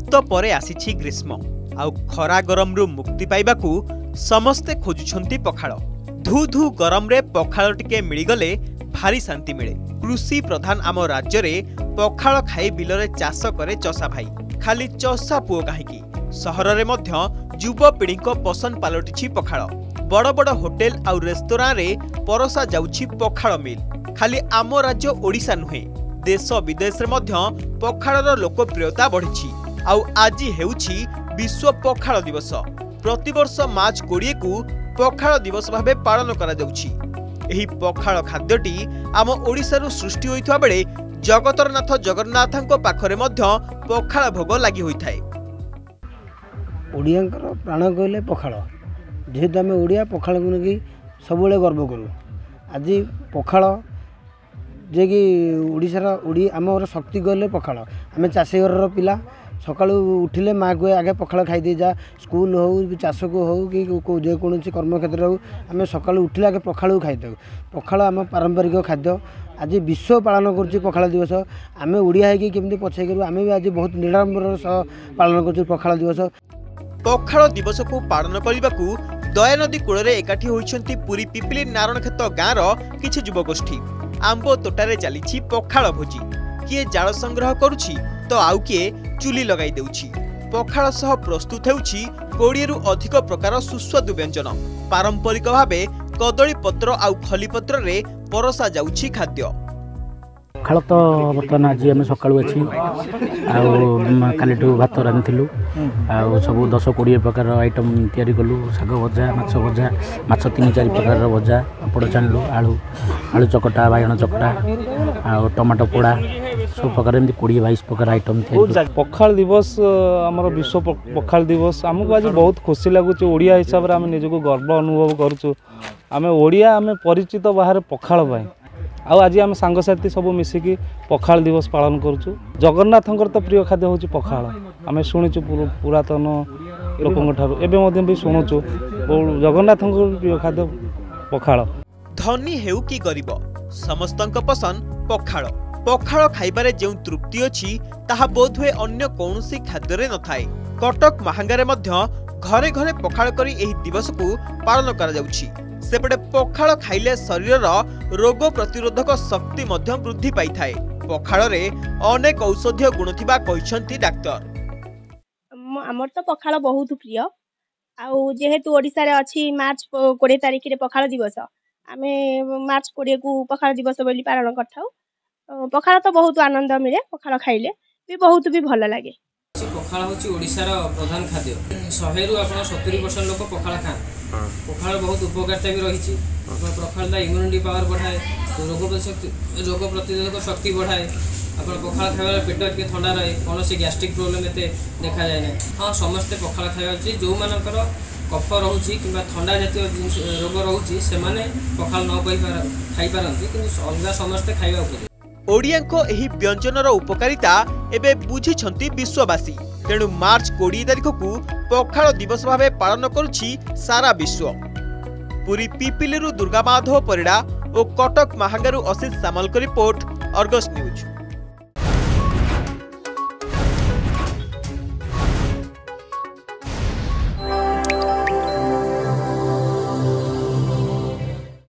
ऋतु परे आसीछि ग्रीष्म आउ खरा गरम रु मुक्ति पाइबाकू समस्ते खोजुछंती पखाळ। धू धू गरम रे पखाळ टिके मिलिगले भारी शांति मिले। कृषि प्रधान आम राज्य रे पखाळ खाई बिलरे चाष करे चषा भाई। खाली चषा पुओ काहीकि सहर रे मध्य युवा पीढ़ी पसंद पलटिछि पखाळ। बड़ बड़ होटेल आउ रेस्तोरां रे परसा जाउछि पखाळ मिल। खाली आम राज्य ओडिशा नुहे देश विदेश रे मध्य पखाळर लोकप्रियता बढ़िछि। आउ आज हेउछि विश्व पखाळ दिवस। प्रतिवर्ष मार्च 20 को पखाळ दिवस भाबे पालन करा जाउछि। एही पखाळ खाद्यटी आम ओडिशारु सृष्टि होइथवा बेले जगतरनाथ जगन्नाथଙ୍କ पाखरे मध्य पखाळ भोग लागि होइथाय। ओडियांकर प्राण कहले पखाळ। जेहेतु आम ओडिया पखाळ को नेकी सबुले गर्व करूँ। आज पखाळ जे कि ओडिशार आमर शक्ति कहले पखाळ। आम चाषी घर पिला सकाळू उठिले माँ को आगे पखाळ खाई दे जा स्कूल हो चाष को हो कि जेकोसी कर्मक्षेत्र हो आम सकाळू उठिले आगे पखाळ खाई दे। पखाळ आम पारंपरिक खाद्य। आज विश्व पालन कर पखाळ दिवस। आम ओडिया है केमती पछे करूँ आम भी आज बहुत निराडंबर सह पालन कर पखाळ दिवस। पखाळ दिवस को पालन करने दयानदी कूल एकाठी होइछंती पुरी पिपिली नारायणखेत गाँवर किछि युवगोष्ठी। आंब तोटारे चली पखाळ भोजी। किए जाल संग्रह करुछि तो आउ किए चुली लगाई देउछि। पखाळ सह प्रस्तुत हेउछि 20 रु अधिक प्रकार सुस्वादु व्यंजन। पारंपरिक भावे कदली पत्र आउ खली पत्र रे परसा जाउछि खाद्य। पखाळ तो बर्तमान आज आम सकाळू अच्छी कालीठू भात रांधिलु सब 10-20 प्रकार आइटम तैयारी कलु। शाग भजा माछ भजा माछ 3-4 प्रकार भजा पापड़ छाणलु आलू आलू चकटा बाइगण चकटा आ टमाटो पोड़ा सब प्रकार एमती 20-22 प्रकार आइटम तैयारी। पखाळ दिवस आमर विश्व पखाळ दिवस आमको आज बहुत खुशी लगुच। ओडिया हिसाब से आम निजको गर्व अनुभव करुचु। आम ओडिया आम परिचित बाहर पखाळ पाई। आज आम सांगसाथी सब मिसिकी पखाळ दिवस पालन करुचु। जगन्नाथंकर तो प्रिय खाद्य होची पखाळ। आम शुणुचु पुरातन लोकंक ठारू एबे भी शुणुचु जगन्नाथंकर प्रिय खाद्य पखाळ। धनी हेउ कि गरीब समस्तंक पसंद पखाळ। पखाळ खाइबारे जेउ तृप्ति अछि ताहा बोधवे अन्य कौनसी खाद्यरे नथाय। कटक महांगारे मध्य घरे घरे पखाळ करी एही दिवस को पालन करा जाउछि। सेपटे पखाळ खाइले शरीरर रोग प्रतिरोधक शक्ति मध्य वृद्धि पाई थाए। पखाळ रे अनेक औषधीय गुण थिबा कहिसंती डाक्टर। हमर तो पखाळ बहुत प्रिय। आउ जेहेतु ओडिसा रे अछि मार्च 20 तारिख रे पखाळ दिवस आमे मार्च 20 को पखाळ दिवस बोली पालन करथाउ। पखाळ तो बहुत आनंद मिले। पखाळ खाइले भी बहुत भी भल लागे। पखाळ होची ओडिसा रो प्रधान खाद्य। 100 रु आपण 70% लोक पखाळ खान। पखाळ बहुत उपकारिता भी रही। पखाळ इम्यूनिटी पावर बढ़ाए रोग प्रतिरोधक शक्ति बढ़ाए। आप पखाळ खाइबा पेट के ठंडा रहे कौन से गैस्ट्रिक प्रॉब्लम एते देखा जाए ना। हाँ समस्ते पखाळ खाइबा उचित। जो मानकर कफ रोची कि ठंडा जातीय रोग रोची से माने पखाळ न खाई पारंती किंतु अलगा समस्ते खाइबा उचित। ओडियांको एही व्यंजनर उपकारिता एबे बुझिछंती विश्ववासी। तेणु मार्च 20 तारिख को पखाळ दिवस भावे पालन करुछि सारा विश्व। पुरी पिपिलीरु दुर्गा माधव परिड़ा और कटक महांगारू Asit Samal report Argus news.